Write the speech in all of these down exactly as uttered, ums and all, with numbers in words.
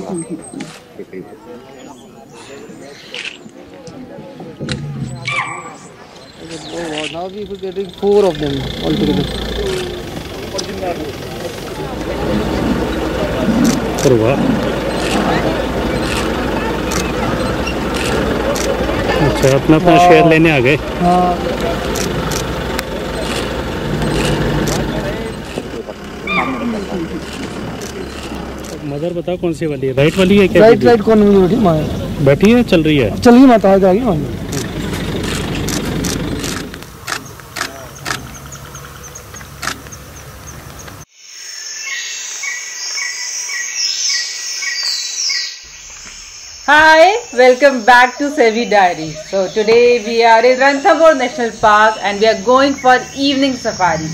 Now we are getting four of them altogether. अच्छा, अपना अपना शेयर लेने आ गए। हाँ। मदर बताओ कौन सी वाली है? राइट वाली है क्या? राइट राइट कौन वाली बैठी? माँ बैठी है, चल रही है? चल रही माता आ जाएगी माँ। Hi, welcome back to Sevi Diary. So today we are in Ranthambore National Park and we are going for evening safari.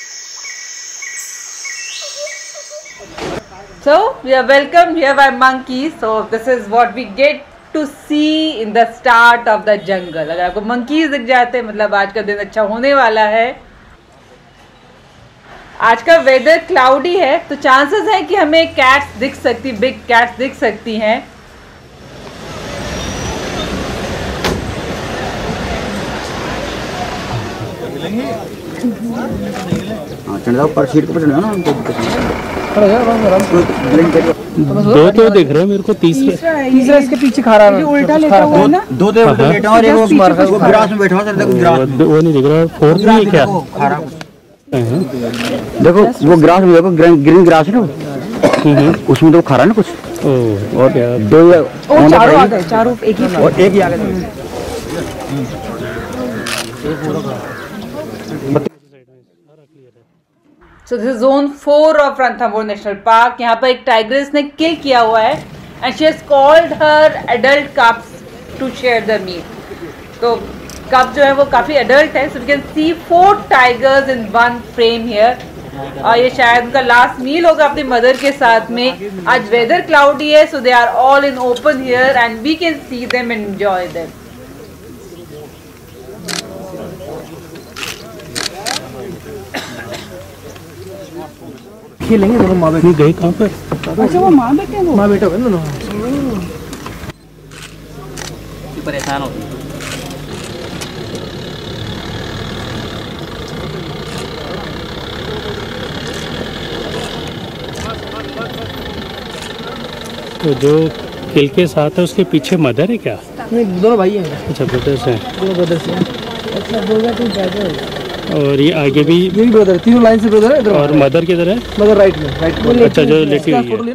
So we are welcomed here by monkeys. So this is what we get to see in the start of the jungle. अगर आपको monkeys दिख जाते हैं मतलब आज का दिन अच्छा होने वाला है। आज का वेदर क्लाउडी है तो चांसेस है कि हमें कैट्स दिख सकती, बिग कैट्स दिख सकती हैं। हाँ, चढ़ जाओ पर सीट पर चढ़ जाओ ना। दो तो दिख रहे हैं मेरे को, तीसरा तीसरा इसके पीछे खा रहा है, उल्टा लेटा हुआ है ना। दो तो उल्टा लेटा और एक वो ग्रास में बैठा हुआ है। देखो ग्रास वो नहीं दिख रहा। फोर्थ में क्या खा रहा? देखो वो ग्रास में, देखो ग्रीन ग्रास है ना, उसमें तो खा रहा है ना कुछ। और दो चारों आ गए, चारों एक ही और एक ही आ गए। So this is zone four of Ranthambore National Park. यहाँ पर एक टाइग्रेस ने किल किया हुआ है and she has called her adult cubs to share the meal. तो कब जो है वो काफ़ी adult है, so we can see four tigers in one frame here. और ये शायद उनका लास्ट मील होगा अपनी मदर के साथ में। आज वेदर क्लाउडी है, so they are all in open here and we can see them and enjoy them. खेलेंगे दोनों माँ बेटे। गए कहाँ पर? अच्छा वो माँ बेटे हैं, माँ बेटे हो गए दोनों। परेशान हो तो जो किल के साथ है उसके पीछे मदर है क्या? नहीं, दोनों भाई हैं। अच्छा, ब्रदर्स हैं। दोनों ब्रदर्स हैं। अच्छा ब्रदर टू ब्रदर। और ये आगे भी ये भी ब्रदर, तीनों लाइन से ब्रदर है। इधर और मदर किधर है? मदर राइट में, राइट में। अच्छा, जो लेटी हुई है।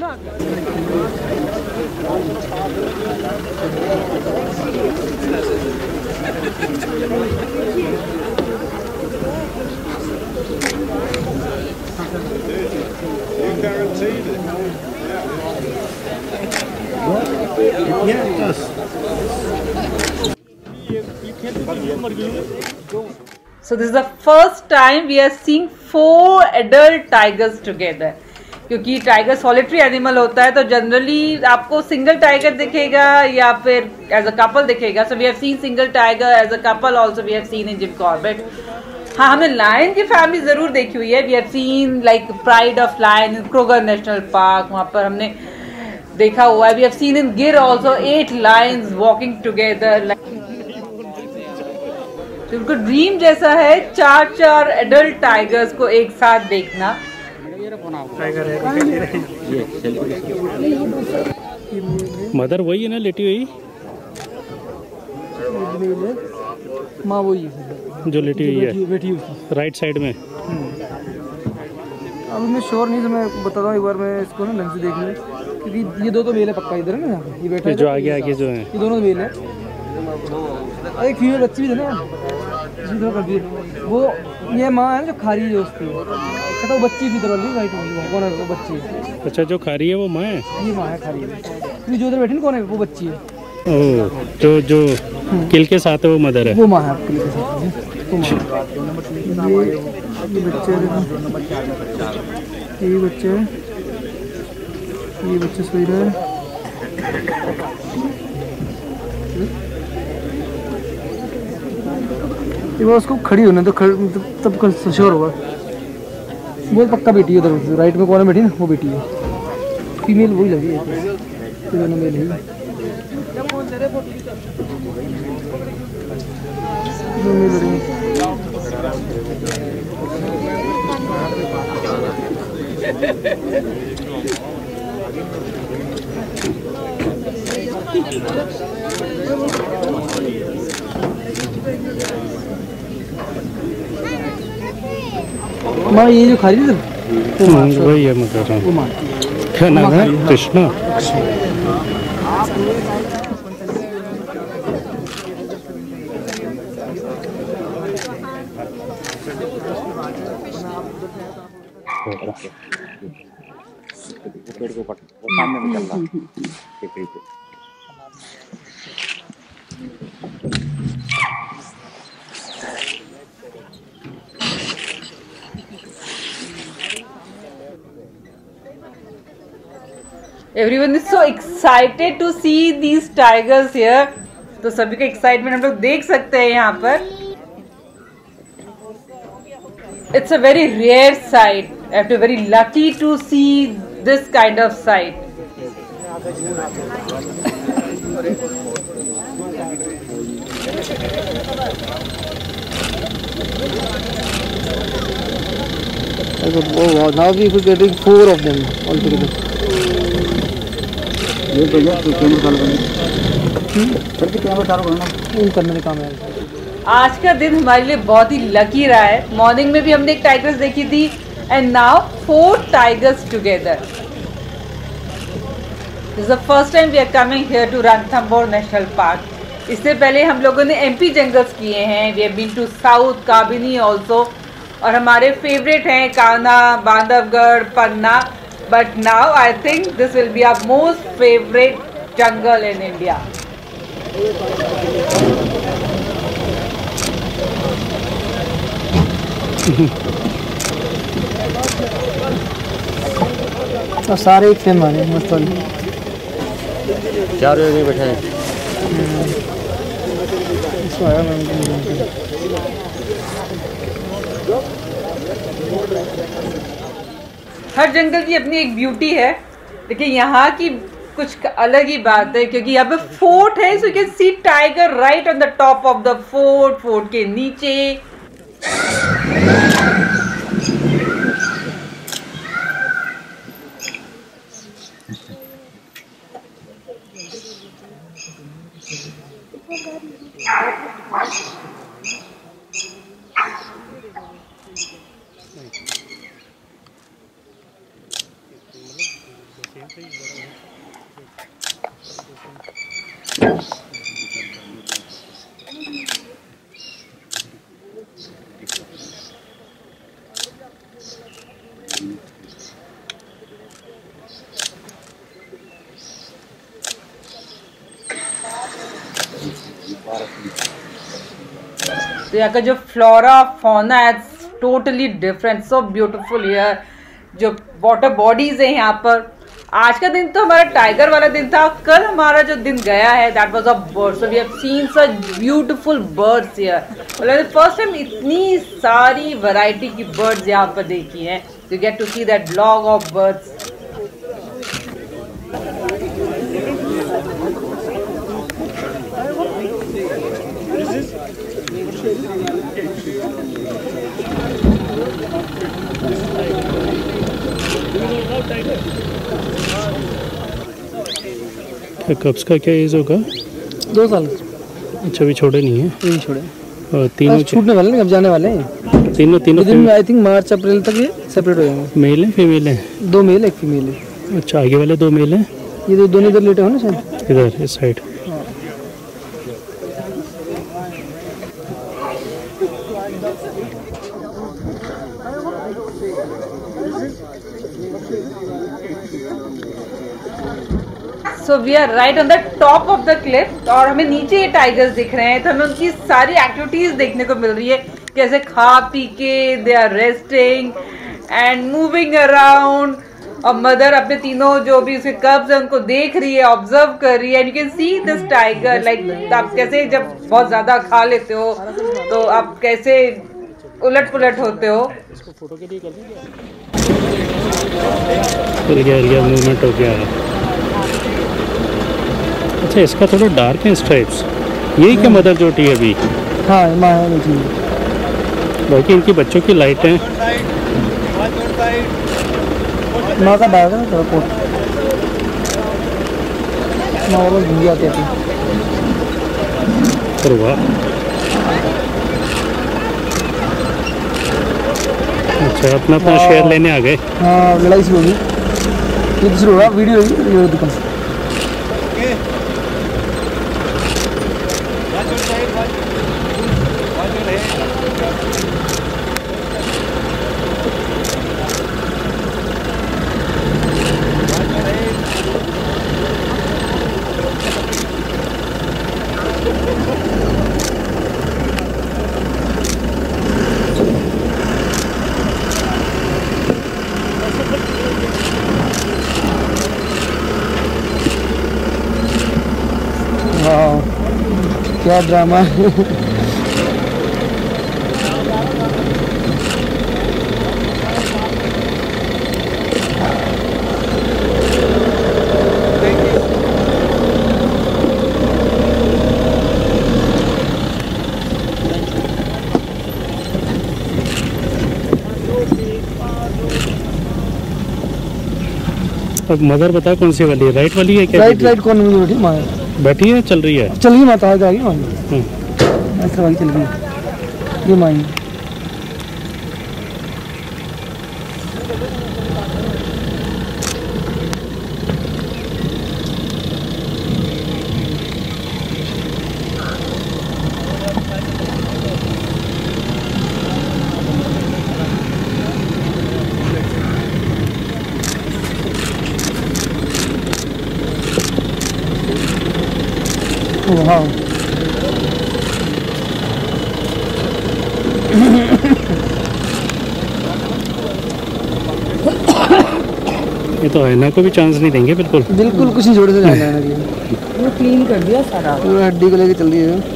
So this is the first time we are seeing four adult tigers together. क्योंकि टाइगर सॉलिटरी एनिमल होता है तो जनरली आपको सिंगल टाइगर दिखेगा या फिर एज अ कपल दिखेगा. So we have seen single tiger as a couple, also we have seen in Jim Corbett. हाँ, हमने लायन की फैमिली जरूर देखी हुई है. We have seen like pride of lion in Kruger National Park, वहाँ पर हमने देखा हुआ है. We have seen in Gir also eight lions walking together. बिल्कुल ड्रीम जैसा है चार चार एडल्ट टाइगर्स को एक साथ देखना. मदर वही है ना लेटी हुई? माँ वही जो लेटी हुई है बैठी हुई राइट साइड में. अब मैं श्योर नहीं, तो मैं बताता हूँ एक बार मैं इसको ना ढंग से देख लूँ, क्योंकि ये दो तो मेल है पक्का. इधर है ना, ये बैठा है जो आगे आगे जो है ये दोनों मेल है. एक फीमेल बच्ची भी है ना वो, ये माँ है जो खा रही है उसकी. अच्छा, तो बच्ची भी इधर वाली राइट में कौन है वो बच्ची. अच्छा, जो खा रही है वो माँ है? ये माँ है खा रही है. क्योंकि जो उधर बैठी ना कौन है वो बच्ची है. ओह, तो जो किल के साथ है वो मदर है? वो माँ है किल के साथ. वो माँ. ये ये बच्चे ये बच्चे ये बच्चे सो रहे हैं. वो उसको खड़ी होने तो खड़, तब कल श्योर होगा. वो पक्का बेटी है. उधर राइट में कौन है बैठी ना वो बेटी है. फीमेल वही लगी है. दोनों मेल ही दोनों मेल लड़ेंगे। माँ ये जो खा रही है वही है मैं कह रहा हूँ। क्या नाम है? कृष्णा। पेड़ को पट वो सामने में चल रहा है टेकड़ी पे। Everyone is so excited to see these tigers here. तो सभी का एक्साइटमेंट हम लोग देख सकते हैं यहाँ पर। It's a very rare sight. I have to be very lucky to see this kind of sight. Oh wow, now we could getting four of them altogether. ये भैया तो कैमरा चालू करना सर के कैमरा चालू करना इन करने का काम है। आज का दिन हमारे लिए बहुत ही लकी रहा है। मॉर्निंग में भी हमने एक टाइगर्स देखी थी and now four tigers together. This is the first time we are coming here to Ranthambore national park. इससे पहले हम लोगों ने एमपी जंगल्स किए हैं। We have been to south Kabini also और हमारे फेवरेट हैं Kanha, Bandhavgarh, Panna. But now I think this will be our most favourite jungle in India. और सारे एक सेम माने मस्त वाले चार जगह बैठे हैं। इसको आया मैं हर जंगल की अपनी एक ब्यूटी है, लेकिन यहाँ की कुछ अलग ही बात है क्योंकि यहाँ पे फोर्ट है। So you can see tiger right on the top of the fort. Fort के नीचे तो यहाँ का जो फ्लोरा फौना है totally different, so beautiful here. जो वाटर बॉडीज है यहाँ पर। आज का दिन तो हमारा टाइगर वाला दिन था। कल हमारा जो दिन गया है that was a bird. So we have seen such beautiful birds here. मतलब फर्स्ट टाइम इतनी सारी वैरायटी की बर्ड्स यहाँ पर देखी हैं। You get to see that vlog of birds. क्या कब्स का क्या एज होगा? दो साल। अच्छा अभी छोड़े नहीं है? नहीं छोड़े। और तीनों छूटने वाले हैं, अब जाने वाले हैं। तीनों तीनों दिन में आई थिंक मार्च अप्रैल तक ये सेपरेट हो जाएंगे। मेल है फीमेल है? दो मेल एक फीमेल है। अच्छा आगे वाले दो मेल हैं? ये तो दोनों इधर लेटे हो ना शायद, इधर इस साइड। So we are right on the top of the cliff और हमें नीचे ये टाइगर्स दिख रहे हैं। तो हमें उनकी सारी एक्टिविटीज देखने को मिल रही है, कैसे खा पी के they are resting and moving around. और मदर अपने तीनों जो भी उसके कब्स है उनको देख रही है, ऑब्जर्व कर रही है। And you can see this tiger like आप कैसे जब बहुत ज्यादा खा लेते हो तो आप कैसे उलट पुलट होते हो। फोटो के लिए कर गया मूवमेंट हो गया है। अच्छा, इसका थोड़ा डार्क है स्ट्राइप्स, यही क्या मदर चोटी है अभी? हाँ माँ है नीचे। बाकी इनकी बच्चों की लाइट है। माँ का डार्क है थोड़ा कोट, माँ बस घूम जाती है। अरे वाह, अच्छा अपना अपना शेयर लेने आ गए। हाँ लड़ाई सी होगी, ये दूसरी होगा वीडियो होगी ये दुकान। वाह क्या ड्रामा है। अब मदर बता कौन सी वाली है, राइट वाली है क्या? राइट राइट कौन में बैठी माँ बैठी है, चल रही है। चल गई माता आ गई माँ, हम्म। ऐसा वाली चल गई ये माँ। हाँ ये तो हैना को भी चांस नहीं देंगे बिल्कुल। बिल्कुल कुछ नहीं छोड़ से जाना है, वो क्लीन कर दिया सारा, पूरा हड्डी को लेके चल रही है।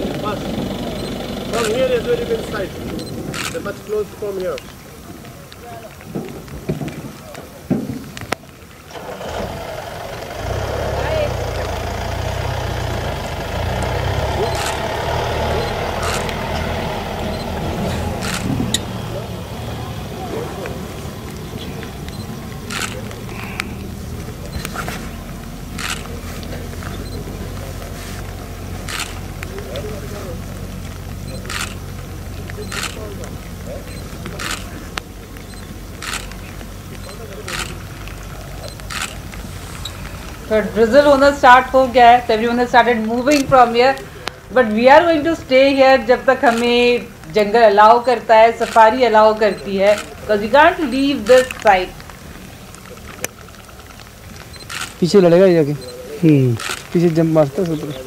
तो drizzle होना स्टार्ट हो गया है, everyone has started moving from here, but we are going to stay here जब तक हमें जंगल अलाउ करता है, सफारी अलाउ करती है, because we can't leave this side. पीछे लड़ेगा ये आगे, हम्म, पीछे जंप मारता है ऊपर।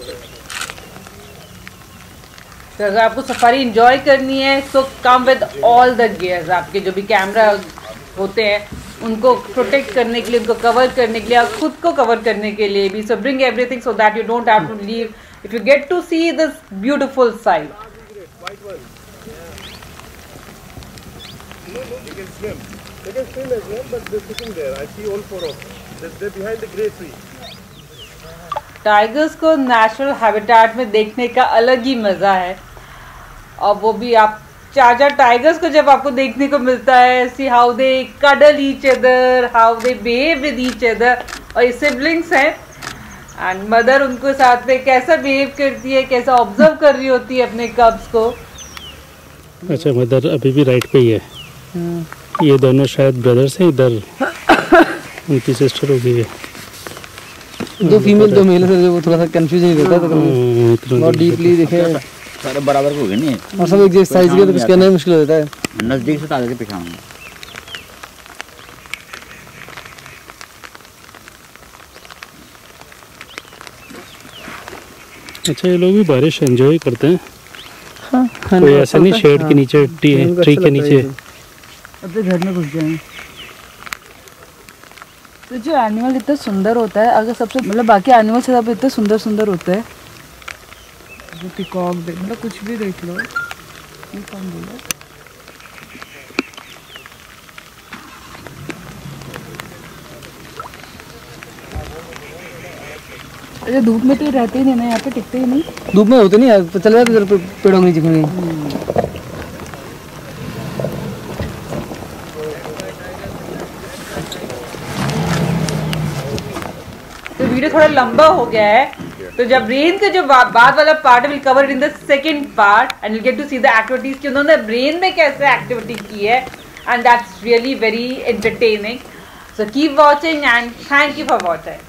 तो अगर आपको सफारी एंजॉय करनी है तो come with all the gears, आपके जो भी कैमरा होते हैं उनको प्रोटेक्ट करने के लिए, उनको कवर करने के लिए, और खुद को कवर करने के लिए भी। So bring everything so that you don't have to leave if you get to see this beautiful side. They can swim as well, but they're sitting there. I see all four of them. They're, they're behind the grey tree. Tigers को natural habitat में देखने का अलग ही मज़ा है, और वो भी आप चार चार टाइगर्स को जब आपको देखने को मिलता है, see how they cuddle each other, how they behave with each other, और ये सिबलिंग्स हैं एंड मदर उनको साथ में कैसा बिहेव करती है, कैसा ऑब्जर्व कर रही होती है अपने कब्स को। अच्छा मदर अभी भी राइट पे ही है, ये दोनों शायद ब्रदर्स हैं, इधर उनकी सिस्टर होगी ये। दो फीमेल दो मेल है, वो थोड़ा सा कंफ्यूजन रहता है, तो बहुत डीपली देखे सारे बराबर हो गए नहीं, और सब एक जैसे साइज के, तो कुछ कहना मुश्किल हो जाता है। नजदीक से ताज़े के पिछाऊंगा। अच्छा ये लोग भी बारिश एंजॉय करते हैं। हाँ, कोई ऐसा नहीं शेड के नीचे, टी ट्री के नीचे। अब तो घर में घुस जाए। तो जो एनिमल इतना सुंदर होता है, अगर सबसे मतलब बाकी एनिमल से सब इतने सुंदर सुंदर होते हैं, जो पिकॉक देख, मतलब कुछ भी देख लो, ये कौन बोला? अरे धूप में तो ये रहते ही नहीं ना, यहाँ पे टिकते ही नहीं। धूप में होते नहीं यार, चले जाते इधर पे पेड़ों के नीचे कहीं। तो वीडियो थोड़ा लंबा हो गया है, तो जब ब्रेन का जो बाद वाला part will cover in the second part and you get to see the activities कि उन्होंने ब्रेन में कैसे एक्टिविटी की है, and that's really very entertaining. So keep watching and thank you for watching.